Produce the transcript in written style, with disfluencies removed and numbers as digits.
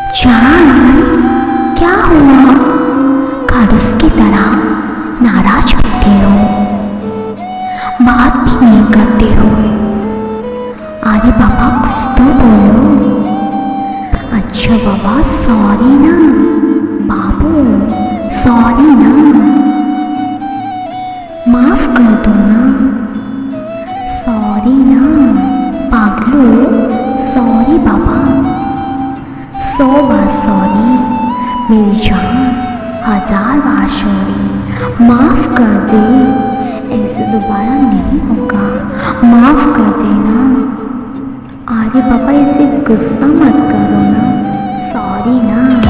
जान, क्या हुआ? खड़ूस की तरह नाराज बैठे हो, बात भी नहीं करते हो। अरे बाबा कुछ तो बोलो। अच्छा बाबा सॉरी ना, बाबू सॉरी ना, माफ कर दो ना, सॉरी ना पागलो, सॉरी बाबा, 100 बार सॉरी मेरी जान, 1000 बार सॉरी, माफ कर दे, ऐसे दोबारा नहीं होगा, माफ कर देना। अरे पापा इसे गुस्सा मत करो ना, सॉरी ना।